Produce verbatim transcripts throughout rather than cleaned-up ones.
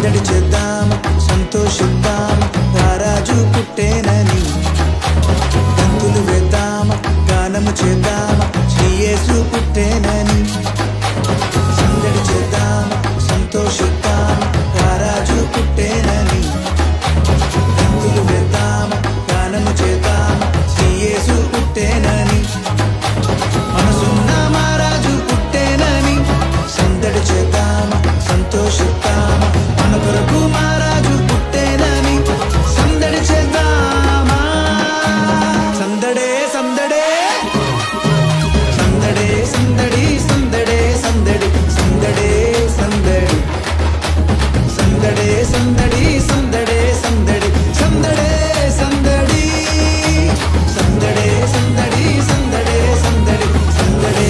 సందడి చేద్దామా సంతోషిద్దామా రారాజు పుట్టేనని గంతులు వేద్దామా గానము చేద్దామా శ్రీ యేసు పుట్టేనని సందడి చేద్దామా సంతోషిద్దామా రారాజు పుట్టేనని గంతులు వేద్దామా గానము చేద్దామా శ్రీ యేసు పుట్టేనని మనసున్న మహారాజు పుట్టేనని సందడి చేద్దామా సంతోషిద్దామా మన కొరకు మహారాజు పుట్టేనని సందడి చేద్దామా సందడే సందడే సందడే సందడి సందడే సందడి సందడే సందడి సందడే సందడి సందడే సందడి సందడే సందడి సందడే సందడి సందడే సందడి సందడే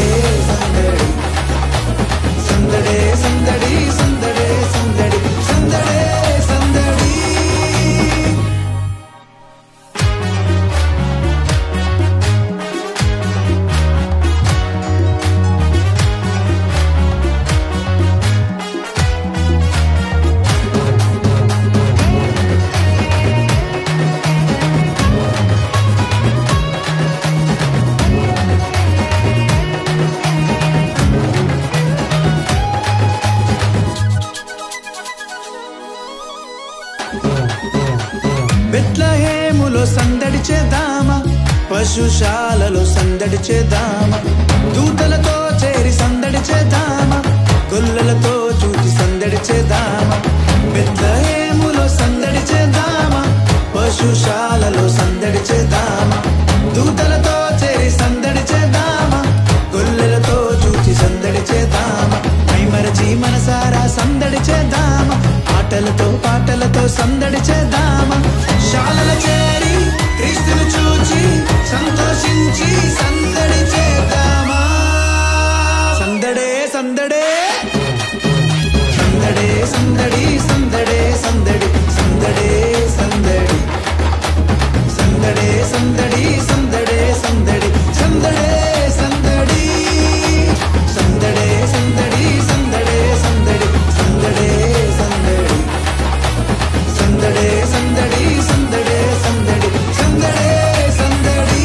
సందడి సందడే సందడి సందడే సందడి సందడే సందడి బెత్లెహేములో సందడి చేద్దామా పశుశాలలో సందడి చేద్దామా దూతలతో చేరి సందడి చేద్దామా గొల్లలతో చూచి సందడి చేద్దామా బెత్లెహేములో సందడి చేద్దామా పశుశాలలో సందడి చేద్దామా దూతలతో చేరి సందడి చేద్దామా గొల్లలతో చూచి సందడి చేద్దామా మైమరచి మనసారా సందడి చేద్దామా ఆటలతో పాటలతో సందడి చేద్దామా శాలల చేరి క్రీస్తును చూచి సంతోషించి సందడి చేద్దామా సందడే సందడే సందడే సందడి సందడే సందడి సందడే సందడి సందడే సందడి సందడే సందడి సందడే సందడి సందడే సందడి సందడే సందడి సందడే సందడి సందడే సందడి సందడే సందడి సందడే సందడి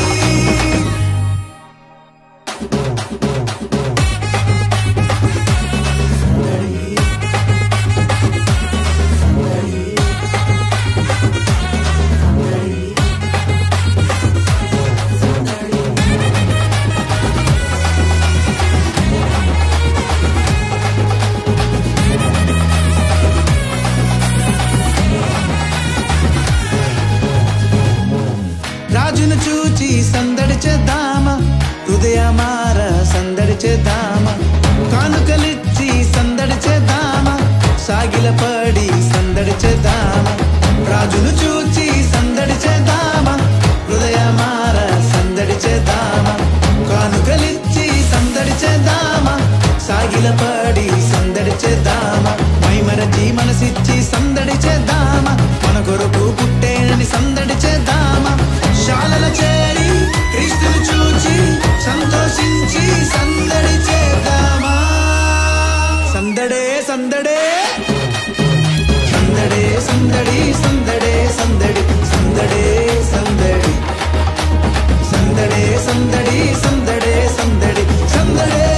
రాజును చూచి సందడి చేద్దామా హృదయమార సందడి చేద్దామా కానుకలిచ్చి సందడి చేద్దామా సాగిల పడి సందడి చేద్దామా రాజును చూచి సందడి చేద్దామా హృదయమార సందడి చేద్దామా కానుకలిచ్చి సందడి చేద్దామా సాగిల పడి సందడి చేద్దామా మైమరచి మనసిచ్చి సందడి చేద్దామా మన కొరకు పుట్టేనని సందడి చేద్దామా శాలల చేరి క్రీస్తును చూచి సంతోషించి సందడి చేద్దామా సందడే సందడే సందడే సందడి సందడే సందడి సందడే సందడి సందడే సందడి సందడే సందడి సందడే